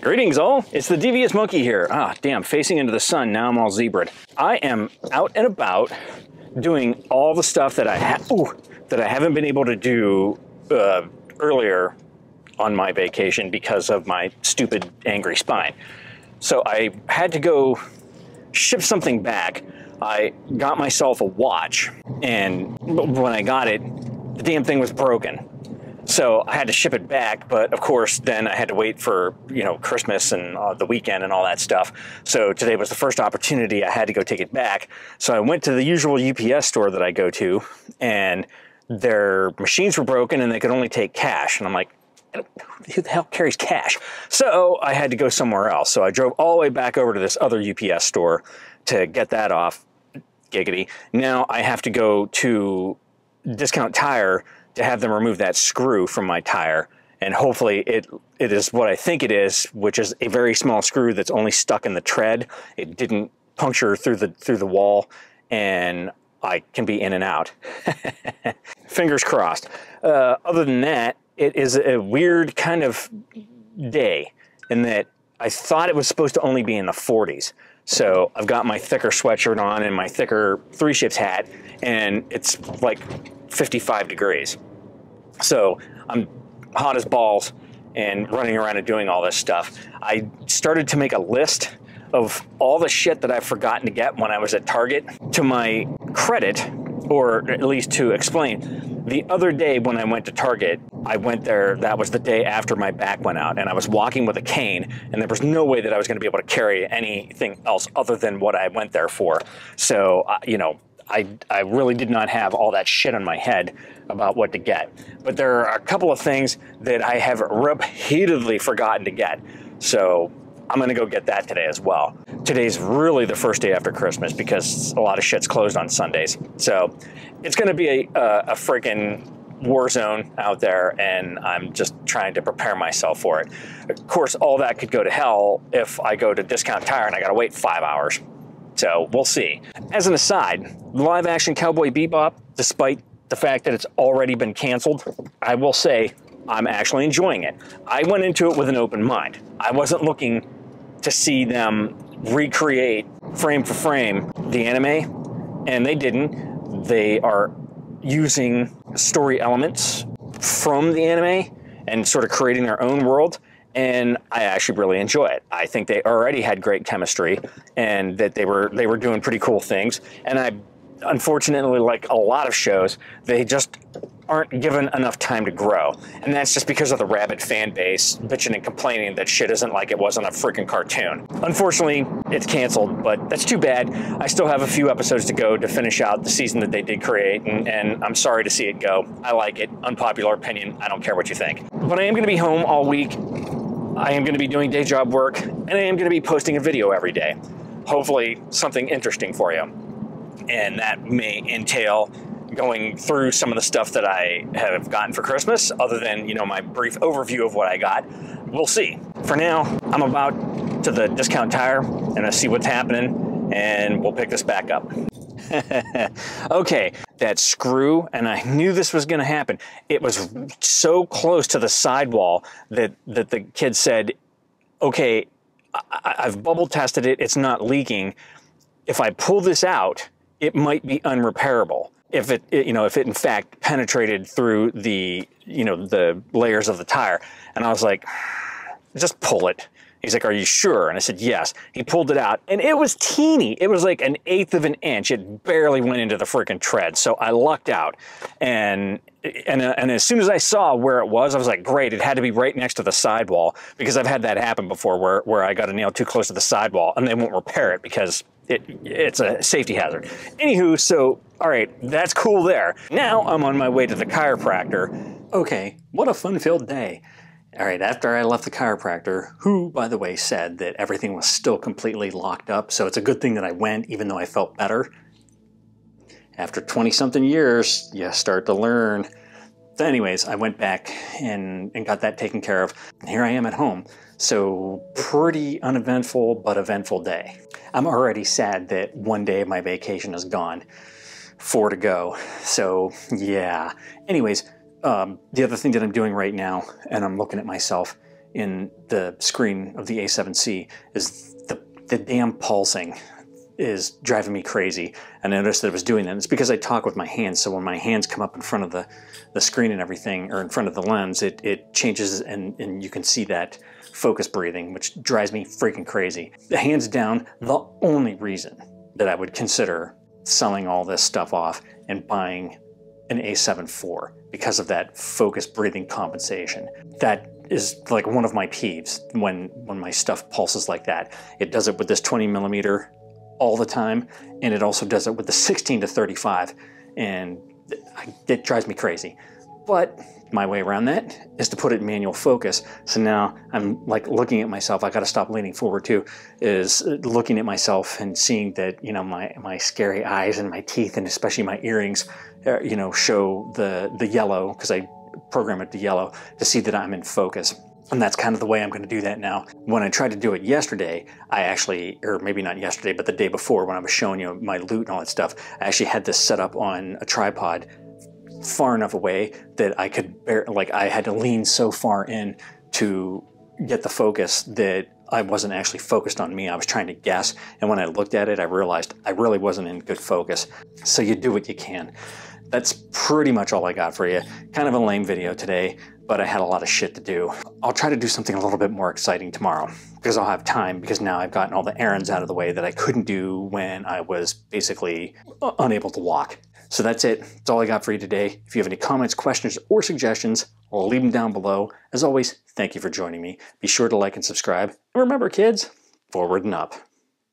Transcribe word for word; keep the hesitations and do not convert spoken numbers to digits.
Greetings all, it's the Devious Monkey here. Ah, damn, facing into the sun, now I'm all zebraed. I am out and about doing all the stuff that I, ha ooh, that I haven't been able to do uh, earlier on my vacation because of my stupid angry spine. So I had to go ship something back. I got myself a watch, and when I got it, the damn thing was broken. So I had to ship it back, but of course then I had to wait for, you know, Christmas and uh, the weekend and all that stuff. So today was the first opportunity I had to go take it back. So I went to the usual U P S store that I go to, and their machines were broken and they could only take cash. And I'm like, who the hell carries cash? So I had to go somewhere else. So I drove all the way back over to this other U P S store to get that off. Giggity. Now I have to go to Discount Tire to have them remove that screw from my tire, and hopefully it it is what I think it is, which is a very small screw that's only stuck in the tread. It didn't puncture through the through the wall, and I can be in and out. Fingers crossed. Uh, other than that, it is a weird kind of day in that I thought it was supposed to only be in the forties. So I've got my thicker sweatshirt on and my thicker Three Shifts hat, and it's like fifty-five degrees. So I'm hot as balls and running around and doing all this stuff. I started to make a list of all the shit that I've forgotten to get when I was at Target. To my credit, or at least to explain, the other day when I went to Target, I went there, that was the day after my back went out, and I was walking with a cane, and there was no way that I was going to be able to carry anything else other than what I went there for. So, uh, you know, I, I really did not have all that shit on my head about what to get. But there are a couple of things that I have repeatedly forgotten to get. So I'm gonna go get that today as well. Today's really the first day after Christmas because a lot of shit's closed on Sundays. So it's gonna be a, a, a freaking war zone out there, and I'm just trying to prepare myself for it. Of course, all that could go to hell if I go to Discount Tire and I gotta wait five hours. So we'll see. As an aside, live action Cowboy Bebop, despite the fact that it's already been canceled, I will say I'm actually enjoying it. I went into it with an open mind. I wasn't looking to see them recreate frame for frame the anime, and they didn't. They are using story elements from the anime and sort of creating their own world. And I actually really enjoy it. I think they already had great chemistry, and that they were they were doing pretty cool things. And I, unfortunately, like a lot of shows, they just aren't given enough time to grow. And that's just because of the rabid fan base bitching and complaining that shit isn't like it was on a freaking cartoon. Unfortunately, it's canceled, but that's too bad. I still have a few episodes to go to finish out the season that they did create, and, and I'm sorry to see it go. I like it. Unpopular opinion. I don't care what you think. But I am going to be home all week. I am going to be doing day job work, and I am going to be posting a video every day. Hopefully something interesting for you. And that may entail going through some of the stuff that I have gotten for Christmas, other than, you know, my brief overview of what I got. We'll see. For now, I'm about to the Discount Tire, and I see what's happening, and we'll pick this back up. Okay, that screw, and I knew this was going to happen. It was so close to the sidewall that, that the kid said, okay, I, I've bubble tested it, it's not leaking. If I pull this out, it might be unrepairable. If it, it, you know, if it in fact penetrated through the, you know, the layers of the tire. And I was like, just pull it. He's like, are you sure? And I said, yes. He pulled it out, and it was teeny. It was like an eighth of an inch. It barely went into the freaking tread. So I lucked out. And, and, uh, and as soon as I saw where it was, I was like, great. It had to be right next to the sidewall, because I've had that happen before where, where I got a nail too close to the sidewall and they won't repair it because it, it's a safety hazard. Anywho, so, all right, that's cool there. Now I'm on my way to the chiropractor. Okay, what a fun-filled day. All right, after I left the chiropractor, who, by the way, said that everything was still completely locked up, so it's a good thing that I went, even though I felt better. After twenty-something years, you start to learn. So anyways, I went back and, and got that taken care of, and here I am at home. So pretty uneventful, but eventful day. I'm already sad that one day of my vacation is gone. Four to go. So, yeah. Anyways, Um, the other thing that I'm doing right now, and I'm looking at myself, in the screen of the A seven C is the, the damn pulsing is driving me crazy. And I noticed that it was doing that. And it's because I talk with my hands, so when my hands come up in front of the, the screen and everything, or in front of the lens, it, it changes and, and you can see that focus breathing, which drives me freaking crazy. Hands down, the only reason that I would consider selling all this stuff off and buying an A seven four because of that focus breathing compensation. That is like one of my peeves when, when my stuff pulses like that. It does it with this twenty millimeter all the time, and it also does it with the sixteen to thirty-five, and it drives me crazy. But my way around that is to put it in manual focus. So now I'm like looking at myself, I gotta stop leaning forward too, is looking at myself and seeing that, you know, my, my scary eyes and my teeth and especially my earrings, uh, you know, show the, the yellow, because I program it to yellow to see that I'm in focus. And that's kind of the way I'm going to do that now. When I tried to do it yesterday, I actually, or maybe not yesterday, but the day before when I was showing you my loot and all that stuff, I actually had this set up on a tripod far enough away that I could bear, like I had to lean so far in to get the focus that I wasn't actually focused on me. I was trying to guess. And when I looked at it, I realized I really wasn't in good focus. So you do what you can. That's pretty much all I got for you. Kind of a lame video today, but I had a lot of shit to do. I'll try to do something a little bit more exciting tomorrow because I'll have time, because now I've gotten all the errands out of the way that I couldn't do when I was basically unable to walk. So that's it. That's all I got for you today. If you have any comments, questions, or suggestions, I'll leave them down below. As always, thank you for joining me. Be sure to like and subscribe. And remember, kids, forward and up.